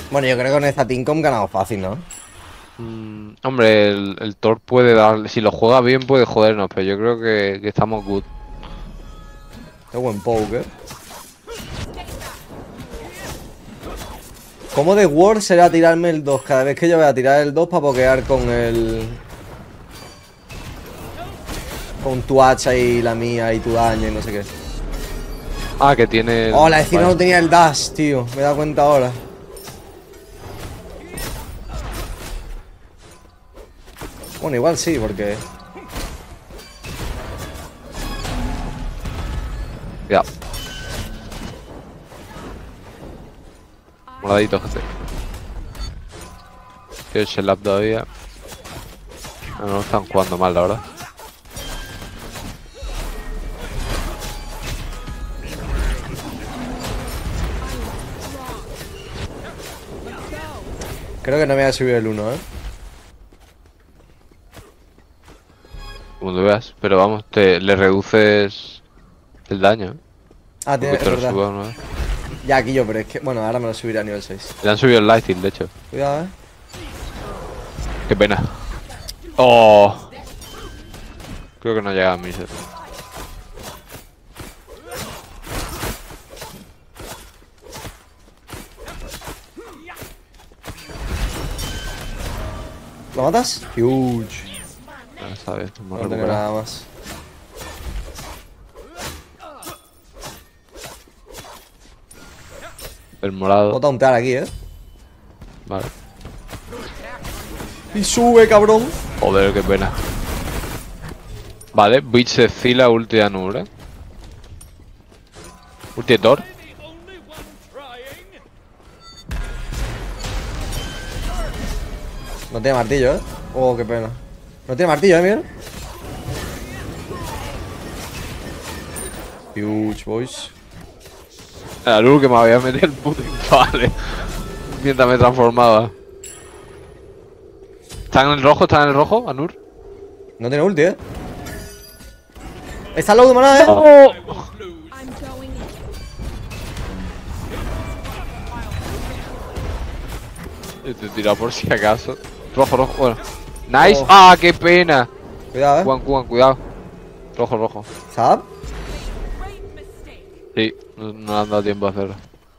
Bueno, yo creo que con esta Teamcom ganamos fácil, ¿no? Hombre, el Thor puede darle. Si lo juega bien, puede jodernos, pero yo creo que estamos good. Qué buen poke, ¿eh? ¿Cómo de Word será tirarme el 2? Cada vez que yo voy a tirar el 2 para pokear con el... Con tu hacha y la mía y tu daño y no sé qué. Ah, que tiene. Oh, la vecina Vale. no tenía el dash, tío. Me he dado cuenta ahora. Bueno, igual sí, porque... Ya. Moradito, gente. Tío, el Shell Up todavía. No están jugando mal, la verdad. Creo que no me voy a subir el 1, ¿eh? Como tú veas. Pero vamos, le reduces el daño, ¿eh? Ah, Porque es te lo verdad. suba una vez. Ya, aquí yo, pero es que... Bueno, ahora me lo subiré a nivel 6. Le han subido el Lightning, de hecho. Cuidado, ¿eh? Qué pena. Oh. Creo que no llega a mí. ¿Lo matas? Huge. No, está bien, hemos No tengo recuperado. nada más. El morado. Puedo tauntear aquí, ¿eh? Vale. Y sube, cabrón. Joder, qué pena. Vale, Beach se fila ulti de Anur, ¿eh? Ulti de Thor. No tiene martillo, ¿eh? Oh, qué pena. No tiene martillo, ¿eh, Miguel? Huge, boys. Anur que me había metido el puto vale. Mientras me transformaba. ¿Está en el rojo? ¿Está en el rojo, Anur? No tiene ulti, ¿eh? Está low de maná, ¿eh? ¡Oh! Yo te he tirado por si acaso. Rojo, rojo, bueno. Nice. Oh. ¡Ah, qué pena! Cuidado, ¿eh? Cuban, cuidado. Rojo, rojo. ¿Zap? Sí, no han dado tiempo a hacerlo.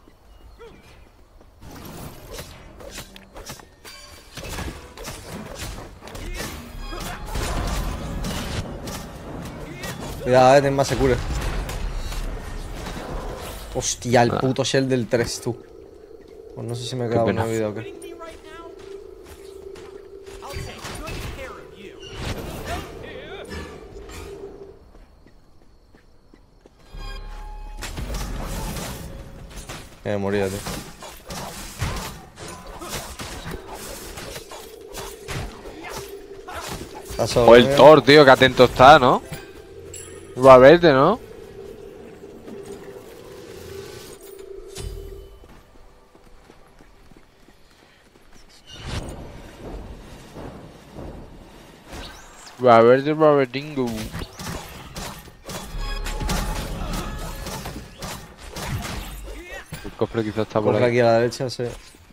Cuidado, ten más secure. Hostia, el puto shell del 3, tú. Pues no sé si me he quedado pena. una vida o qué. Me moría, tío. Está solo, O el ¿eh? Thor, tío, que atento está, ¿no? Va a verte, ¿no? Va a verte, va a vertingo. El cofre quizás está por Cofre ahí. aquí a la derecha, sí.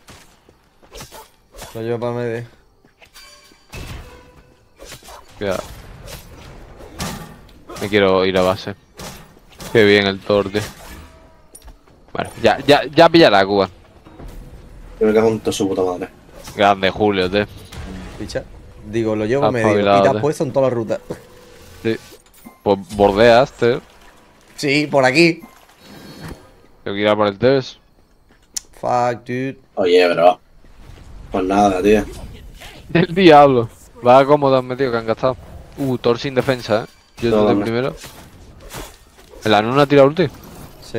Lo llevo para medio. Cuidado. Me quiero ir a base. Qué bien el Thor, tío. Bueno, ya pillará Cuba. Yo me cago en toda su puta madre. Grande Julio, tío. Picha. Digo, lo llevo Está a medio. Y te espabilado, has puesto en toda la ruta. Sí. Pues bordeas, tío. Sí, por aquí. Tengo que ir a por el Tevez. Fuck, dude. Oye, bro. Pues nada, tío. El diablo. Va cómodo han metido que han gastado. Thor sin defensa, yo No, estoy no. primero. ¿El Anun ha tirado ulti? Sí.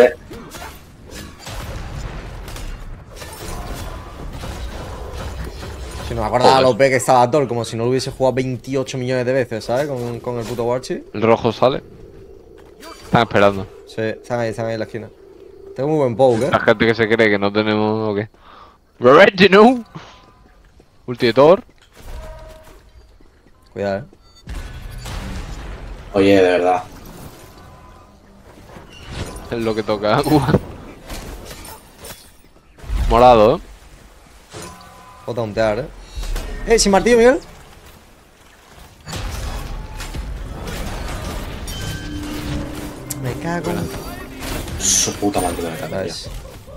Si no me acordaba Joder. lo OP que estaba Thor, como si no lo hubiese jugado 28 millones de veces, ¿sabes? Con el puto Warchi. El rojo sale. Están esperando. Sí, están ahí en la esquina. Tengo muy buen poke, ¿eh? La gente que se cree que no tenemos o qué. Revenge, no. Ulti de Thor. Cuidado, ¿eh? Oye, de verdad. Es lo que toca. Morado, ¿eh? Puedo tauntear, sin martillo, Miguel. Me cago en... Su puta madre de la cara. Nice.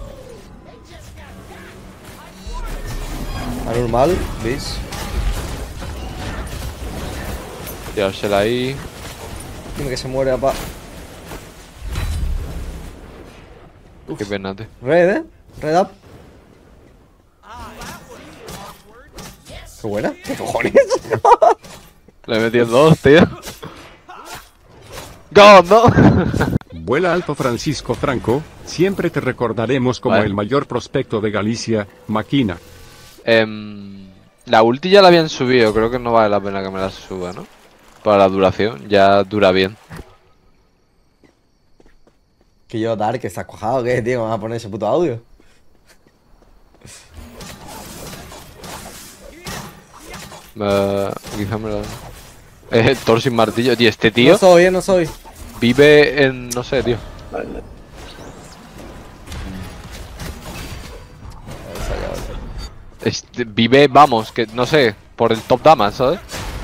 Anormal, ¿veis? Tirársela ahí. Dime que se muere, papá. Qué penate. Red, Red up. Qué buena. ¿Qué cojones? Le he metido 2, tío. ¡God, no! Vuela alto Francisco Franco, siempre te recordaremos como Vale. el mayor prospecto de Galicia, máquina. La ulti ya la habían subido, creo que no vale la pena que me la suba, ¿no? Para la duración, ya dura bien. Que yo, Dark, que estás cojado, ¿qué, tío? ¿Vamos a poner ese puto audio? Quizá me la... Thor sin martillo, tío, este tío No soy, no soy. vive en... no sé, tío. Vale. Vive, vamos, que no sé, por el top dama, ¿sabes?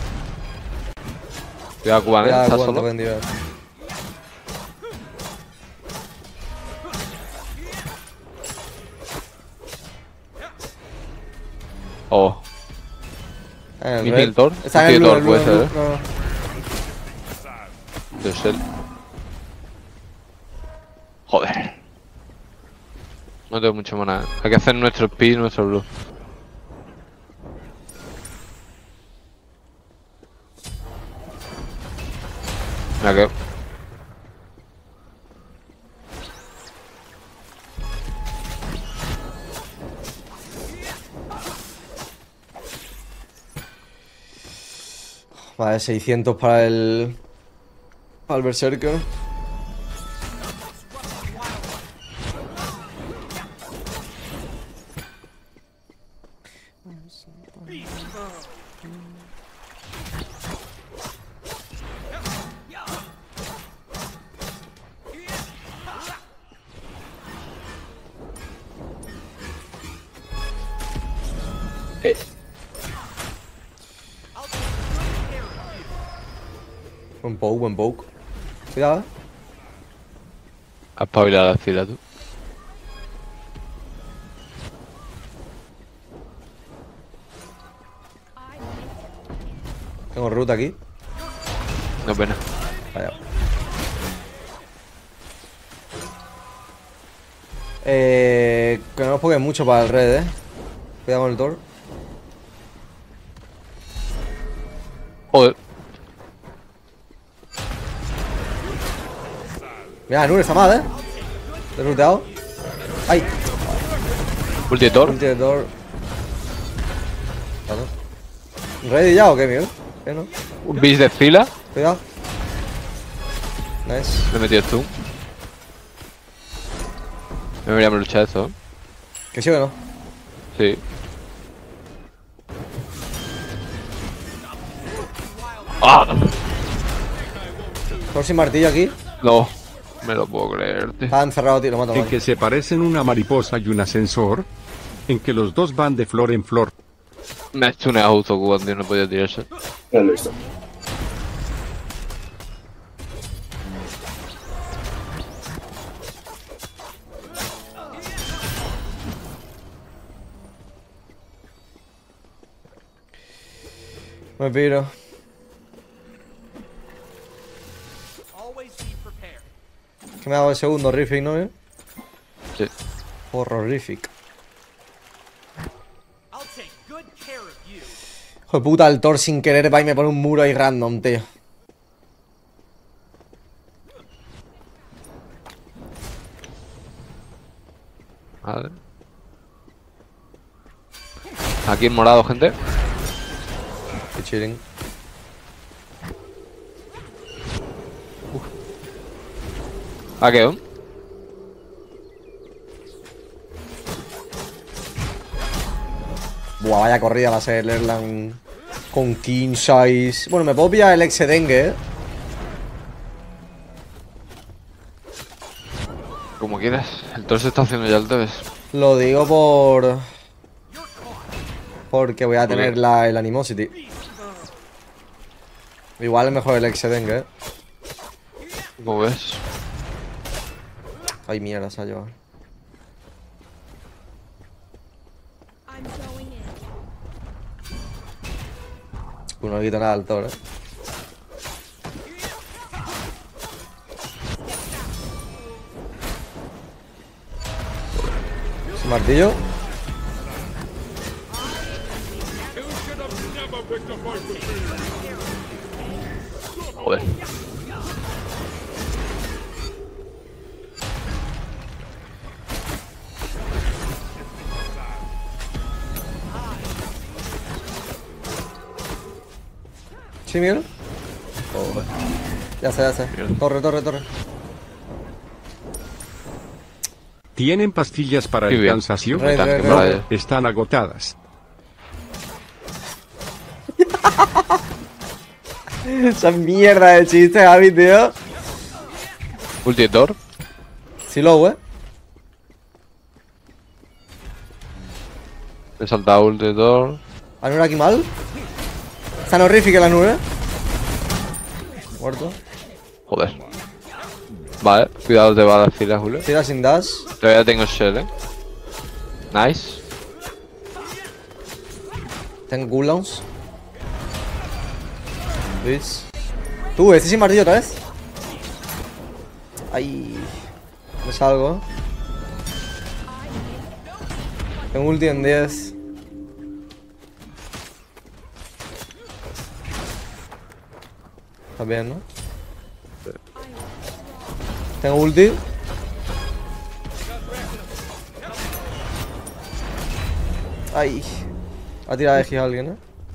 Cuidado, Cuban, Ya, está cuánto solo. vendido. Oh, El Mi red. Thor. Está en Mi el Thor blue, puede el blue, ser, no, no. Dios él. Joder. No tengo mucho mana. Hay que hacer nuestro speed y nuestro blue. Mira que... Vale, 600 para el... Para el Berserker. Eh, Buen poke. Cuidado, Has espabilado la fila, tú. Tengo ruta aquí. No pena. Vaya. Que no nos poque mucho para el red, Cuidado con el Thor. Joder. Mira, Nur está mal, Te he ruteado. ¡Ay! Ulti de Thor. Ulti de Thor. Claro. ¿Ready ya o qué, Miguel? ¿Qué no? Un beast de fila. Cuidado. Nice. Me he metido stun. Me deberíamos luchar esto, ¿eh? ¿Que sí o no? Sí. ¡Ah! Thor sin martillo aquí. No. Me lo puedo creer, tío. Está encerrado, tío. Lo mato, En vale. que se parecen una mariposa y un ascensor, en que los dos van de flor en flor. Me ha stuneado justo Cuban, tío. No podía tirarse. no lo he visto. Me piro. Que me hago el segundo horrific, ¿no, Sí. Horrorific. Hijo de puta, el Thor sin querer va y me pone un muro ahí random, tío. Vale. Aquí en morado, gente. Qué chilling. ¿A qué? Buah, vaya corrida va a ser el Erlang con King Size. Bueno, me puedo pillar el Exedengue, Como quieras. El Thor se está haciendo ya el ves. Lo digo por... Porque voy a tener el Animosity. Igual es mejor el Exedengue, ¿Cómo ves? Ay, mierda, se ha llevado. Uno le quita nada al Thor, Ese martillo. Joder. Sí, mira. Oh, ya sé, ya sé. Torre, torre, torre. ¿Tienen pastillas para Qué el bien. cansancio? Red, red, No, red. Están agotadas. Esa mierda de chiste, Javi, tío. Ulti de Thor. Sí, lo, He saltado ulti de Thor. ¿La nube aquí mal? Está horrífica la nube. Muerto. Joder. Vale, cuidado de balas filas, Julio. Tira sin dash. Todavía tengo shell, Nice. Tengo cooldowns. ¿Ves? Tú, este sin martillo otra vez. Ay. Me salgo. Tengo ulti en 10. Está bien, ¿no? Tengo ulti. Ay. Ha tirado de giga alguien,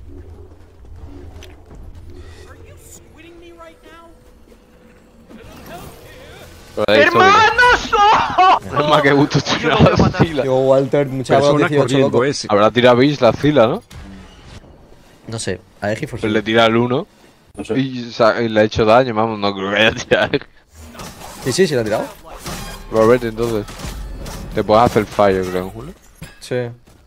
Es más que gusto tirar la fila. Digo, Walter, mucha Persona 18, corriendo loco. ese. Habrá tirado Bish la fila, ¿no? No sé, a Egi for Pues le tira el 1 No sé. y le ha hecho daño, vamos, no creo que haya tirado. Sí, sí, lo ha tirado. Robert, entonces. Te puedes hacer fire, creo, Julio. Sí.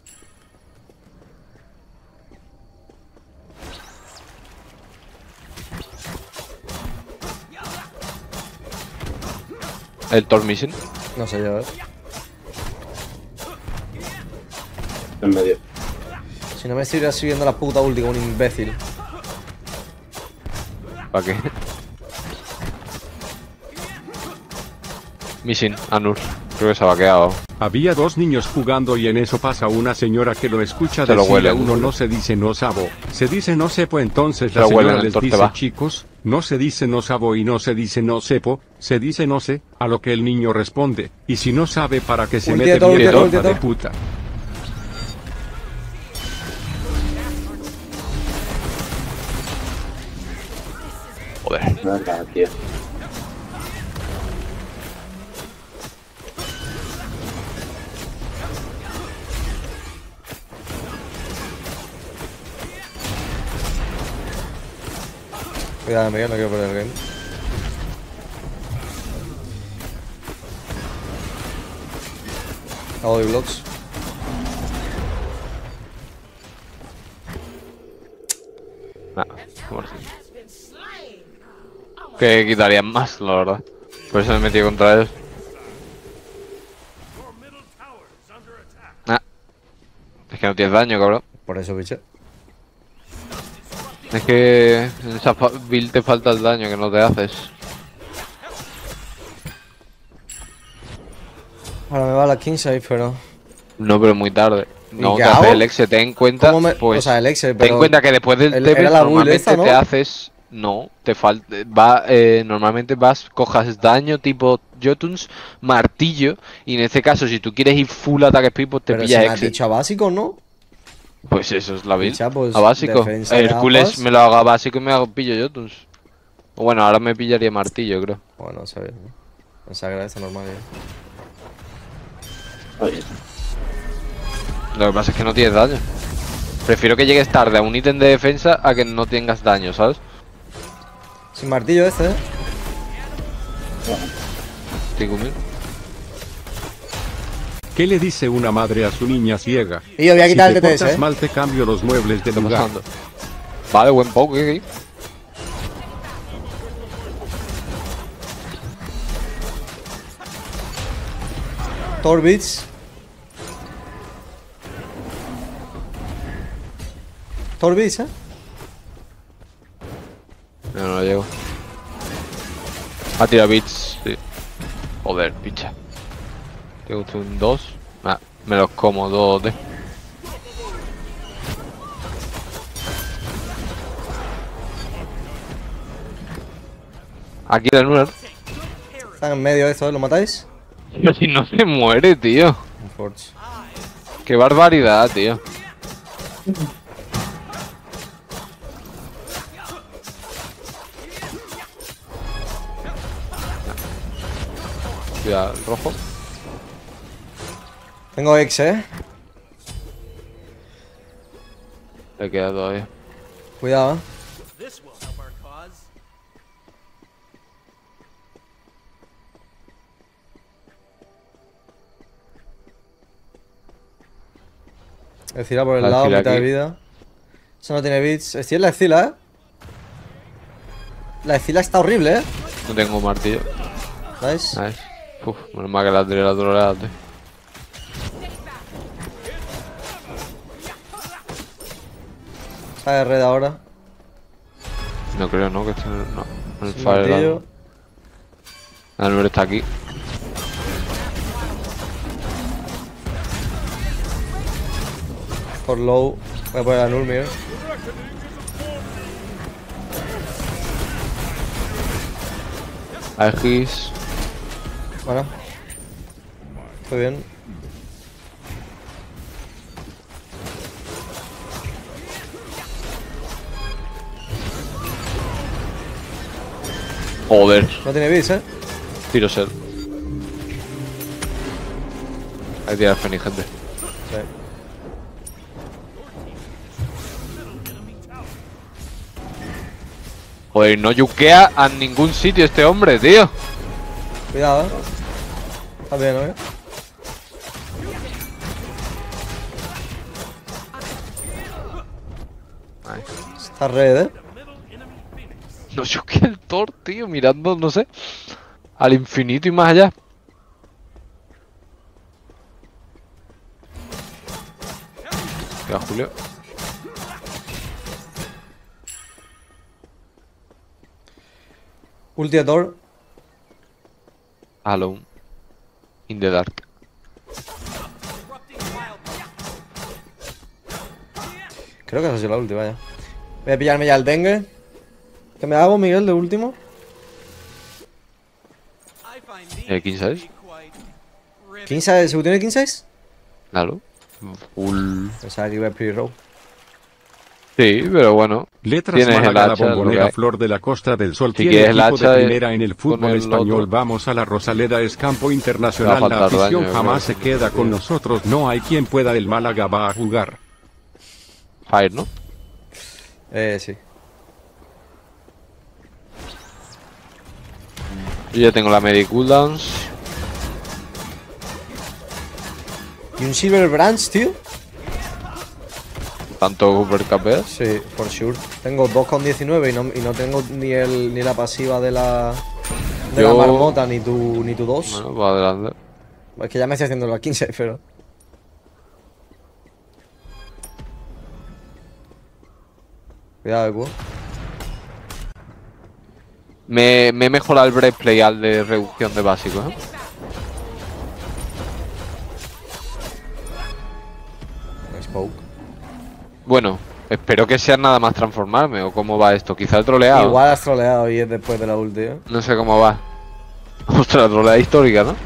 El Thor Mission. No sé, ya ves. En medio. Si no me estuviera subiendo la puta ulti como un imbécil. ¿Para qué? Mission, Anur. Creo que se ha vaqueado. Había dos niños jugando y en eso pasa una señora que lo escucha Se lo decir huele, a uno ¿no? no se dice no sabo, se dice no sepo, entonces Se la lo huele, señora el les Thor te dice va. chicos, no se dice no sabo y no se dice no sepo, se dice no sé, a lo que el niño responde, y si no sabe para qué se Ulti mete de Thor, bien ulti de Thor, hija ulti de de Thor. puta. Joder. Verdad, tío. Cuidado, Miguel, no quiero perder el game. Hago de blocks. Nah, muerto. Que quitarían más, la verdad. Por eso me he metido contra ellos. Ah. Es que no tienes daño, cabrón. Por eso, bicho. Es que en esa build te falta el daño que no te haces. Ahora me va la Kingside, pero. No, pero muy tarde. No, qué te hace hago? el exe, ten en cuenta. ¿Cómo me- Pues, o sea, el exe, ten pero en cuenta que después del era TP la build normalmente esa, ¿no? te haces. No, te falta. Normalmente cojas daño tipo Jotuns, martillo. Y en este caso, si tú quieres ir full ataque speed, pues te pero si pillas me has exe. dicho a básico, ¿no? Pues eso es la build. Dicha, pues, a básico. defensa de Hércules aguas. me lo hago a básico y me hago pillo Jotuns. O bueno, ahora me pillaría martillo, creo. Bueno, sabes, ¿no? Pensaba que era esa normal, Oye, Lo que pasa es que no tienes daño. Prefiero que llegues tarde a un ítem de defensa a que no tengas daño, ¿sabes? Sin martillo este, 5.000. ¿Qué le dice una madre a su niña ciega? Y yo voy a quitar Si el te TTS, portas mal te cambio los muebles ¿Qué del está lugar. pasando? Vale, buen poke aquí. Torbits. Torbits, No, no llego. Ha tirado bits, sí. Joder, picha. Tengo un 2. Ah, me los como 2 de. Aquí el Nuller. Están en medio de esto, ¿lo matáis? Pero si no se muere, tío. Forge. Qué barbaridad, tío. Cuidado, el rojo. Tengo X, Le queda todavía. Cuidado, This will help our cause. Escila por el La lado, Escila mitad de aquí. vida. Eso no tiene bits. Escila la Escila, La Escila está horrible, No tengo martillo. Nice. Nice. Uf, menos mal que la tiré la troleada, tío. Sale red ahora. No creo, ¿no? Que esté en el, no, en el Sin Fire. martillo. El número está aquí. Por low. Voy a poner a Nurmir. Aegis. Bueno. Estoy bien. Joder. No tiene bits, Tiro Cell. Hay que tirar Fenix, gente. Sí. Joder, no yuquea a ningún sitio este hombre, tío. Cuidado, Está bien, ¿no? Ay, Está red, no yuquea el Thor, tío, mirando, no sé, al infinito y más allá. Ya, Julio. Ulti a Thor. Alone. In the dark. Creo que esa ha sido la última ya. Voy a pillarme ya el dengue. ¿Qué me hago, Miguel, de último? I find these King to size. be quite riveting. ¿King size? ¿Se tiene King size? Claro. Full. Pensaba que iba a pre-row. Sí, pero bueno. Letras Tienes el Málaga, la hacha, lo que bombonera hay. Flor de la Costa del Sol Si tiene quieres el equipo de hacha, primera en el con fútbol el español. otro. Vamos a la Rosaleda, es campo Va internacional. a La faltar afición daño, jamás creo. se queda con nosotros. No hay quien pueda. El Málaga va a jugar. Fire, ¿no? Sí. Yo ya tengo la Medic cooldowns. ¿Y un Silver Branch, tío? Tanto Cooper KP. Sí, for sure. Tengo 2,19 y no tengo ni la pasiva de la Yo- marmota ni tu 2. Bueno, pues adelante. Es que ya me estoy haciendo la 15, pero. Cuidado, Q. Me he mejorado el breastplate al de reducción de básicos, ¿eh? Smoke. Bueno, espero que sea nada más transformarme. ¿O cómo va esto? Quizá he troleado. Igual has troleado y es después de la ulti, ¿eh? No sé cómo va. Ostras, troleada histórica, ¿no?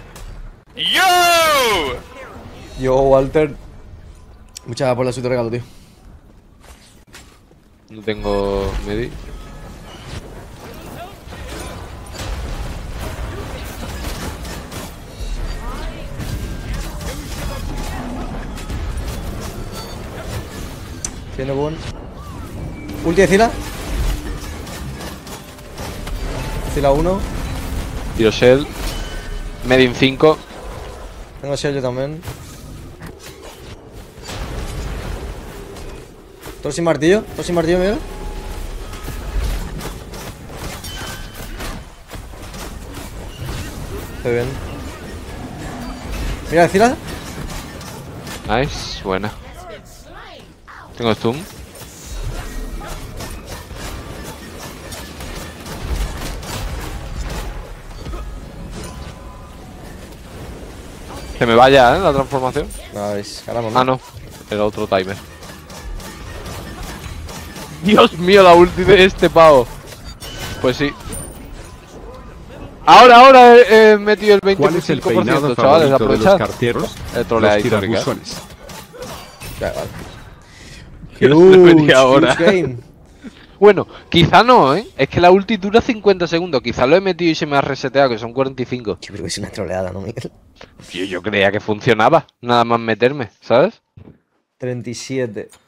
Yo, Walter. Muchas gracias por la suite de regalo, tío. No tengo medi. Tiene buen. Ulti de Zila. Zila 1. Tiro Shell. Medin 5. Tengo sello también. ¿Todo sin martillo? ¿Todo sin martillo, Miguel? Estoy bien. Mira, decirla. Nice, buena. Tengo stun. Se me vaya, la transformación. Nice, caramba. Ah, no. Era otro timer. Dios mío, la ulti de este pavo. Pues sí. Ahora he metido el 25%, ¿Cuál es el peinado chavales, favorito de los aprovechad. carteros? El Los troleadito, Ricardo. tirabuzones. Ya, vale. Yo lo metí ahora. huge game. Bueno, quizá no, ¿eh? Es que la ulti dura 50 segundos. Quizá lo he metido y se me ha reseteado, que son 45. Yo creo que es una troleada, ¿no, Miguel? Yo creía que funcionaba. Nada más meterme, ¿sabes? 37.